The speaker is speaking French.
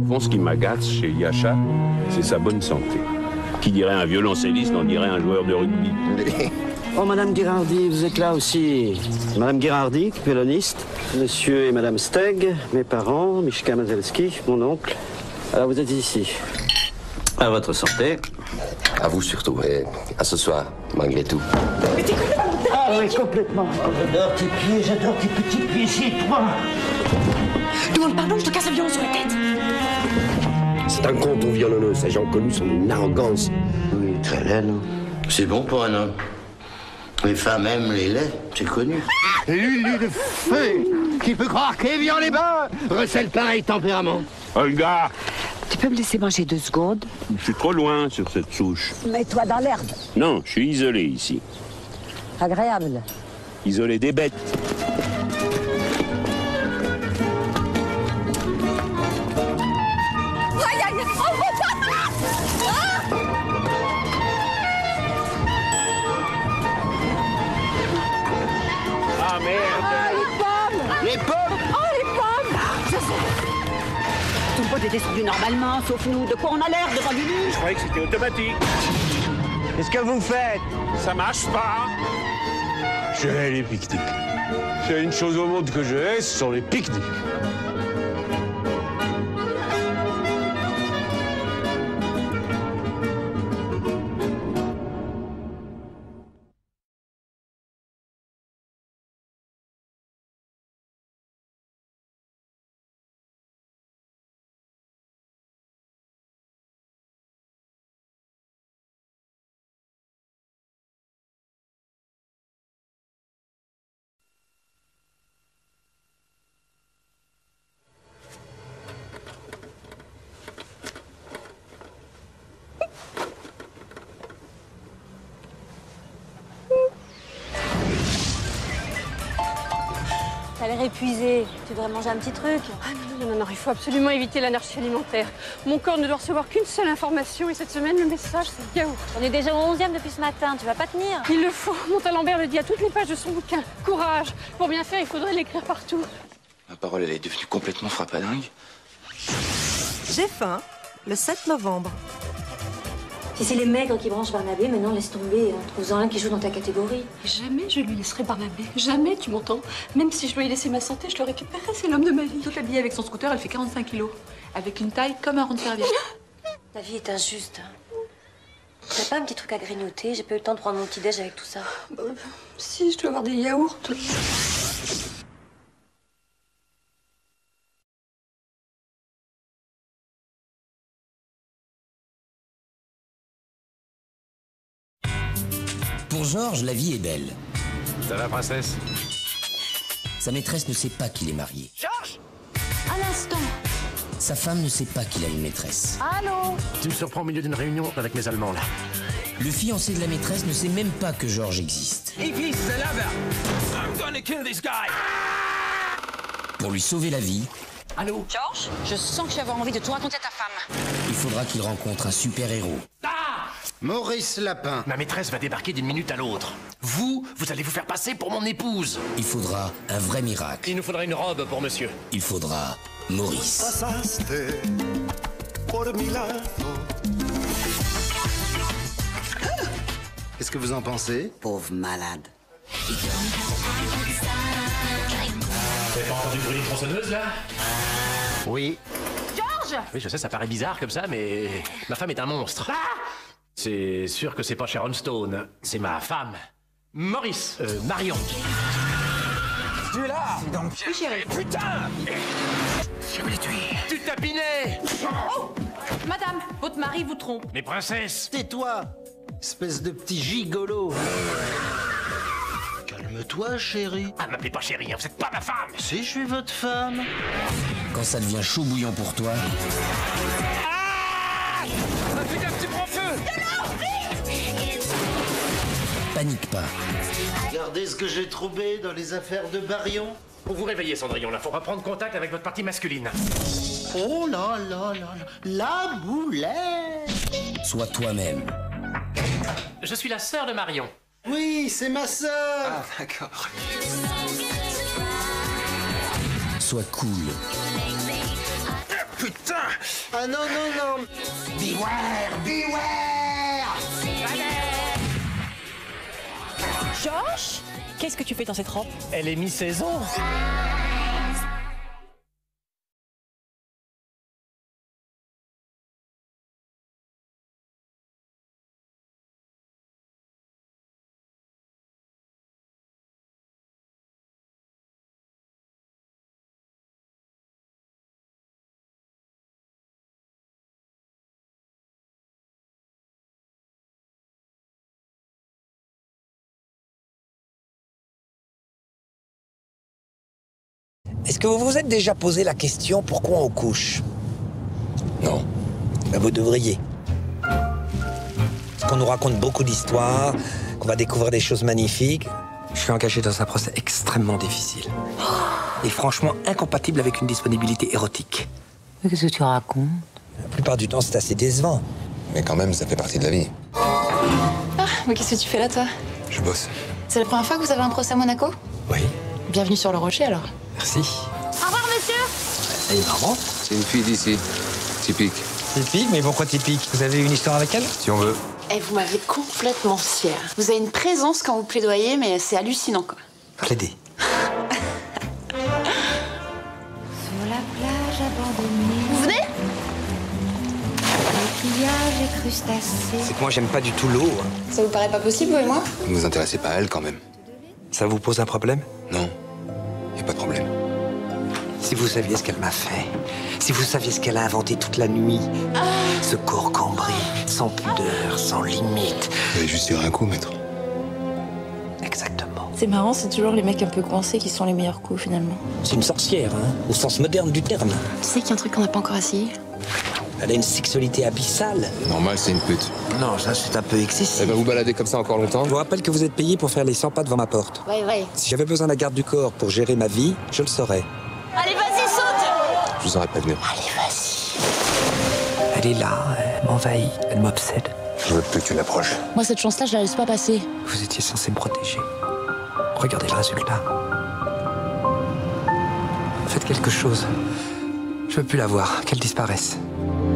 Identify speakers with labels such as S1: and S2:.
S1: Au fond, ce qui m'agace chez Yasha, c'est sa bonne santé. Qui dirait un violoncelliste, on dirait un joueur de rugby.
S2: Oh, Madame Girardi, vous êtes là aussi. Madame Girardi, violoniste. Monsieur et Madame Steg, mes parents, Michka Mazelski, mon oncle. Alors, vous êtes ici. À votre santé.
S3: À vous surtout, et à ce soir, malgré tout.
S2: Ah oui, complètement. J'adore tes petits pieds, c'est toi.
S4: Demande pardon, je te casse le violon sur la tête.
S3: C'est un conte aux violonneux, ces gens connus sont une arrogance.
S2: Oui, très laine.
S5: C'est bon pour un homme. Les femmes aiment les laits, c'est connu.
S6: Lulu de feu, qui peut croire qu'Évian-les-Bains recèle pareil tempérament.
S1: Olga,
S4: Tu peux me laisser manger 2 secondes?
S1: je suis trop loin sur cette souche.
S4: Mets-toi dans l'herbe.
S1: Non, je suis isolé ici.
S4: Agréable.
S1: Isolé des bêtes.
S4: Aïe, aïe,
S1: Ah merde!
S6: Les pommes.
S4: Oh, les pommes! Tout le monde est descendu normalement, sauf nous. De quoi on a l'air devant Lulu?
S1: Je croyais que c'était automatique.
S6: Qu'est-ce que vous faites?
S1: Ça marche pas.
S7: Je hais les pique-niques. S'il y a une chose au monde que je hais, ce sont les pique-niques.
S8: T'as l'air épuisé. Tu devrais manger un petit truc.
S9: Ah non, il faut absolument éviter l'anarchie alimentaire. Mon corps ne doit recevoir qu'une seule information et cette semaine, le message, c'est yaourt.
S8: On est déjà au 11e depuis ce matin. Tu vas pas tenir.
S9: Il le faut. Montalembert le dit à toutes les pages de son bouquin. Courage. Pour bien faire, il faudrait l'écrire partout.
S5: Ma parole, elle est devenue complètement frappadingue.
S10: J'ai faim, le 7 novembre.
S8: Si c'est les maigres qui branchent Barnabé, maintenant laisse tomber. Trouve-en un qui joue dans ta catégorie.
S9: Jamais je lui laisserai Barnabé. Jamais, tu m'entends? Même si je dois y laisser ma santé, je le récupérerai. C'est l'homme de ma vie.
S11: Toute habillée avec son scooter, elle fait 45 kilos. Avec une taille comme un rond de serviette.
S8: Ta vie est injuste. T'as pas un petit truc à grignoter? J'ai pas eu le temps de prendre mon petit-déj avec tout ça.
S9: Si, je dois avoir des yaourts.
S12: Pour Georges, la vie est belle.
S7: Ça va, princesse?
S12: Sa maîtresse ne sait pas qu'il est marié.
S4: Georges! À l'instant.
S12: Sa femme ne sait pas qu'il a une maîtresse.
S4: Allô?
S6: Tu me surprends au milieu d'une réunion avec mes Allemands, là.
S12: Le fiancé de la maîtresse ne sait même pas que Georges existe. Pour lui sauver la vie,
S11: Allô? Georges? Je sens que je vais avoir envie de tout raconter à ta femme.
S12: il faudra qu'il rencontre un super-héros.
S6: Maurice Lapin. Ma maîtresse va débarquer d'une minute à l'autre. Vous allez vous faire passer pour mon épouse.
S12: Il faudra un vrai miracle.
S6: Il nous faudra une robe pour monsieur.
S12: Il faudra Maurice.
S6: Qu'est-ce que vous en pensez?
S12: Pauvre malade.
S7: Vous avez pas entendu le bruit d'une tronçonneuse, là?
S6: Oui.
S4: Georges!
S6: Oui, je sais, ça paraît bizarre comme ça, mais ma femme est un monstre. C'est sûr que c'est pas Sharon Stone. C'est ma femme. Maurice. Marion. Tu es là?
S11: Donc, oui, chérie.
S6: Putain! Je vais les tuer. Tu tapinais!
S11: Oh! Madame, votre mari vous trompe.
S6: Mais princesse!
S5: Tais-toi, espèce de petit gigolo. Calme-toi, chérie.
S6: Ah, m'appelez pas chérie, hein, vous êtes pas ma femme!
S5: Si je suis votre femme.
S12: Quand ça devient chaud bouillant pour toi,
S6: Ah! Fais gaffe, tu prends feu!
S12: panique pas.
S5: Regardez ce que j'ai trouvé dans les affaires de Barion.
S6: Pour vous réveiller, Cendrillon, là, faut reprendre contact avec votre partie masculine.
S5: Oh là là là là, la boulette!
S12: Sois toi-même.
S6: Je suis la sœur de Marion.
S5: Oui, c'est ma sœur!
S6: Ah, d'accord.
S12: Sois cool.
S6: Putain!
S13: Ah non, non, non.
S14: Beware, beware.
S15: Josh, qu'est-ce que tu fais dans cette robe?
S6: Elle est mi-saison.
S12: Est-ce que vous vous êtes déjà posé la question pourquoi on couche?
S3: Non.
S12: Ben, vous devriez. Parce qu'on nous raconte beaucoup d'histoires, qu'on va découvrir des choses magnifiques. Je suis engagé dans un procès extrêmement difficile. Et franchement incompatible avec une disponibilité érotique.
S15: Mais qu'est-ce que tu racontes?
S12: La plupart du temps, c'est assez décevant.
S3: Mais quand même, ça fait partie de la vie.
S11: Ah, mais qu'est-ce que tu fais là, toi?
S3: Je bosse.
S11: C'est la première fois que vous avez un procès à Monaco?
S12: Oui.
S11: Bienvenue sur le Rocher, alors.
S12: Merci.
S11: Au revoir, monsieur.
S12: Elle est marrante.
S3: C'est une fille d'ici. Typique.
S12: Typique? Mais pourquoi typique? Vous avez eu une histoire avec elle?
S3: Si on veut.
S11: Et vous m'avez complètement fière. Vous avez une présence quand vous plaidoyez, mais c'est hallucinant, quoi.
S12: Plaider.
S8: Sur la plage abandonnée.
S11: Vous venez?
S8: Les pillages et crustacés.
S12: C'est que moi, j'aime pas du tout l'eau.
S11: Ça vous paraît pas possible, vous et moi?
S3: Ne vous intéressez pas à elle quand même.
S12: Ça vous pose un problème?
S3: Non. Y a pas de problème.
S12: Si vous saviez ce qu'elle m'a fait, si vous saviez ce qu'elle a inventé toute la nuit, ce corps cambré, sans pudeur, sans limite.
S3: Vous allez juste tirer un coup, maître.
S12: Exactement.
S11: C'est marrant, c'est toujours les mecs un peu coincés qui sont les meilleurs coups, finalement.
S12: C'est une sorcière, hein, au sens moderne du terme.
S11: Tu sais qu'il y a un truc qu'on n'a pas encore essayé?
S12: Elle a une sexualité abyssale.
S3: Normal, c'est une pute.
S12: Non, ça c'est un peu excessif.
S3: Elle va vous balader comme ça encore longtemps?
S12: Je vous rappelle que vous êtes payé pour faire les 100 pas devant ma porte.
S11: Ouais.
S12: Si j'avais besoin d'un garde du corps pour gérer ma vie, je le saurais.
S11: Allez, vas-y, saute!
S3: Je vous aurais prévenu.
S11: Allez, vas-y.
S12: Elle est là, elle m'envahit, elle m'obsède.
S3: Je veux plus que tu l'approches.
S11: Moi, cette chance-là, je la laisse pas passer.
S12: Vous étiez censé me protéger. Regardez le résultat. Faites quelque chose. Je veux plus la voir, qu'elle disparaisse.